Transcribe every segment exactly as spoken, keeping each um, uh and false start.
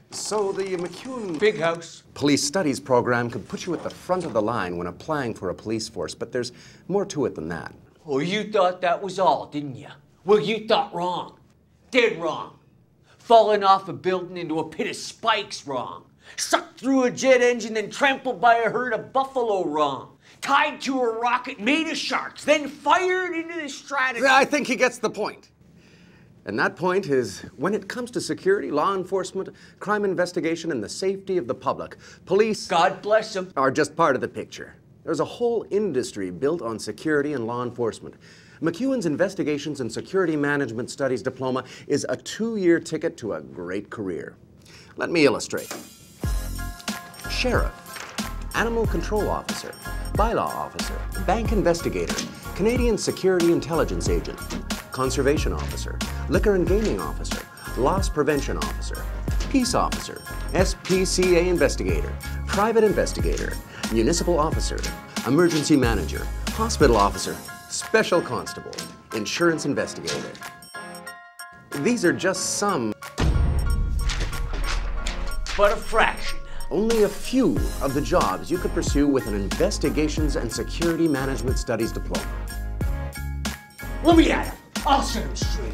So the MacEwan Big house. Police Studies program could put you at the front of the line when applying for a police force, but there's more to it than that. Oh, you thought that was all, didn't you? Well, you thought wrong. Dead wrong. Falling off a building into a pit of spikes wrong. Sucked through a jet engine, then trampled by a herd of buffalo wrong. Tied to a rocket made of sharks, then fired into the stratosphere. I think he gets the point. And that point is, when it comes to security, law enforcement, crime investigation, and the safety of the public, police, God bless them, are just part of the picture. There's a whole industry built on security and law enforcement. MacEwan's Investigations and Security Management Studies diploma is a two-year ticket to a great career. Let me illustrate. Sheriff, Animal Control Officer, Bylaw Officer, Bank Investigator, Canadian Security Intelligence Agent, Conservation Officer, Liquor and Gaming Officer, Loss Prevention Officer, Peace Officer, S P C A Investigator, Private Investigator, Municipal Officer, Emergency Manager, Hospital Officer, Special Constable, Insurance Investigator. These are just some, but a fraction. Only a few of the jobs you could pursue with an Investigations and Security Management Studies diploma. Let me at him. I'll set him straight.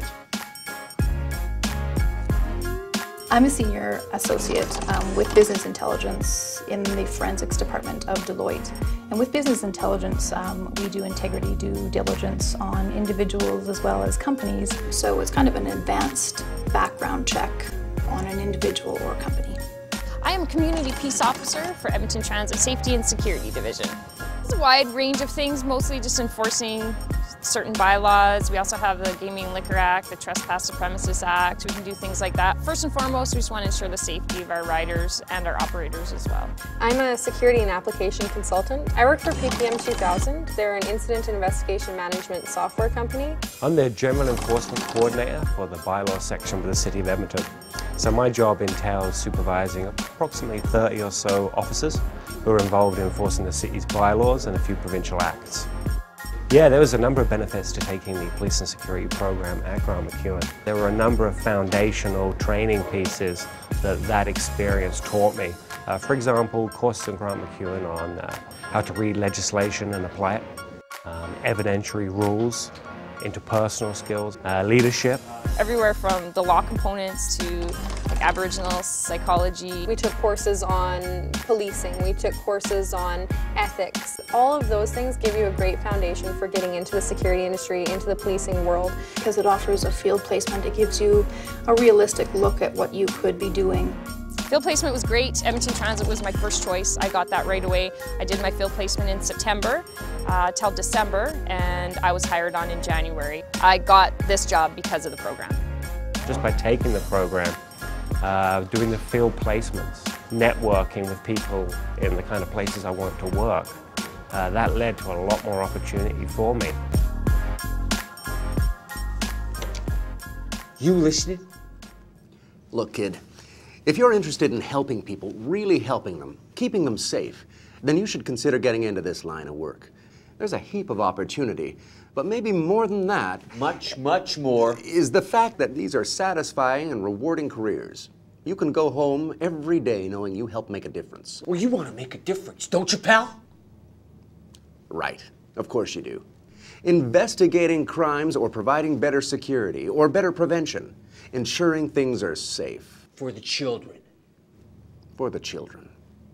I'm a senior associate um, with business intelligence in the forensics department of Deloitte. And with business intelligence, um, we do integrity due diligence on individuals as well as companies. So it's kind of an advanced background check on an individual or company. I am a Community Peace Officer for Edmonton Transit Safety and Security Division. It's a wide range of things, mostly just enforcing certain bylaws. We also have the Gaming and Liquor Act, the Trespass to Premises Act. We can do things like that. First and foremost, we just want to ensure the safety of our riders and our operators as well. I'm a security and application consultant. I work for P P M two thousand. They're an incident and investigation management software company. I'm the General Enforcement Coordinator for the bylaw section for the City of Edmonton. So my job entails supervising approximately thirty or so officers who are involved in enforcing the city's bylaws and a few provincial acts. Yeah, there was a number of benefits to taking the police and security program at Grant MacEwan. There were a number of foundational training pieces that that experience taught me. Uh, for example, courses at Grant MacEwan on uh, how to read legislation and apply it, um, evidentiary rules, interpersonal skills, uh, leadership. Everywhere from the law components to like Aboriginal psychology. We took courses on policing, we took courses on ethics. All of those things give you a great foundation for getting into the security industry, into the policing world. Because it offers a field placement, it gives you a realistic look at what you could be doing. Field placement was great. Edmonton Transit was my first choice. I got that right away. I did my field placement in September uh, till December, and I was hired on in January. I got this job because of the program. Just by taking the program, uh, doing the field placements, networking with people in the kind of places I want to work, uh, that led to a lot more opportunity for me. You listening? Look, kid, if you're interested in helping people, really helping them, keeping them safe, then you should consider getting into this line of work. There's a heap of opportunity, but maybe more than that, Much, much more. is the fact that these are satisfying and rewarding careers. You can go home every day knowing you helped make a difference. Well, you want to make a difference, don't you, pal? Right, of course you do. Investigating crimes or providing better security or better prevention, ensuring things are safe. For the children. For the children.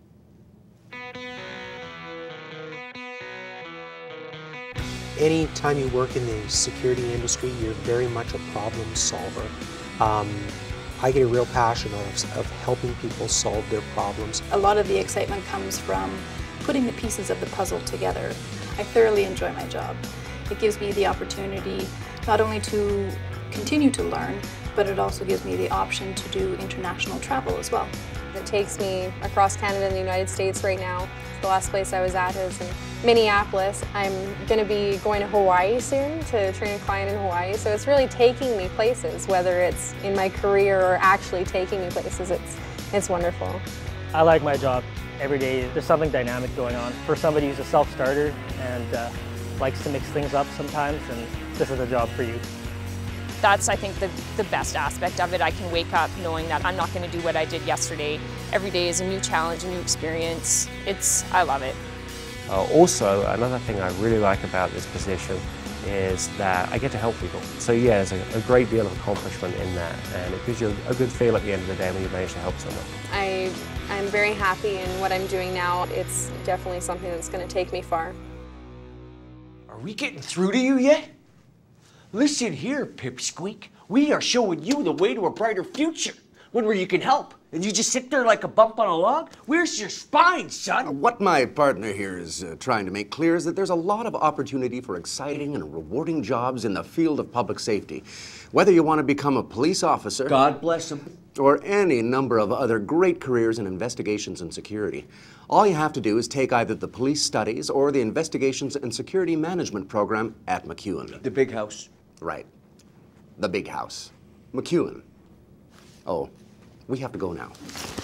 Anytime you work in the security industry, you're very much a problem solver. Um, I get a real passion of, of helping people solve their problems. A lot of the excitement comes from putting the pieces of the puzzle together. I thoroughly enjoy my job. It gives me the opportunity not only to continue to learn, but it also gives me the option to do international travel as well. It takes me across Canada and the United States right now. The last place I was at is in Minneapolis. I'm going to be going to Hawaii soon to train a client in Hawaii, so it's really taking me places, whether it's in my career or actually taking me places. It's, it's wonderful. I like my job. Every day there's something dynamic going on. For somebody who's a self-starter and uh, likes to mix things up sometimes, and this is a job for you. That's, I think, the, the best aspect of it. I can wake up knowing that I'm not going to do what I did yesterday. Every day is a new challenge, a new experience. It's, I love it. Uh, also, another thing I really like about this position is that I get to help people. So yeah, there's a, a great deal of accomplishment in that, and it gives you a, a good feel at the end of the day when you manage to help someone. I, I'm very happy in what I'm doing now. It's definitely something that's going to take me far. Are we getting through to you yet? Listen here, Pipsqueak. We are showing you the way to a brighter future, one where you can help, and you just sit there like a bump on a log? Where's your spine, son? What my partner here is uh, trying to make clear is that there's a lot of opportunity for exciting and rewarding jobs in the field of public safety. Whether you want to become a police officer, God bless him, or any number of other great careers in investigations and security. All you have to do is take either the police studies or the investigations and security management program at MacEwan. the big house. Right. The big house. MacEwan. Oh, we have to go now.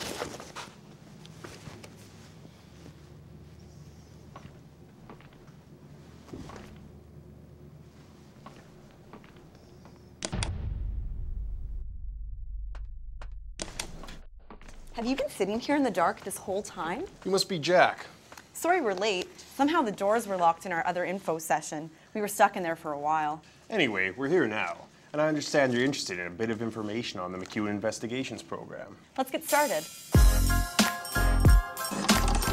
Have you been sitting here in the dark this whole time? You must be Jack. Sorry we're late. Somehow the doors were locked in our other info session. We were stuck in there for a while. Anyway, we're here now, and I understand you're interested in a bit of information on the MacEwan Investigations Program. Let's get started.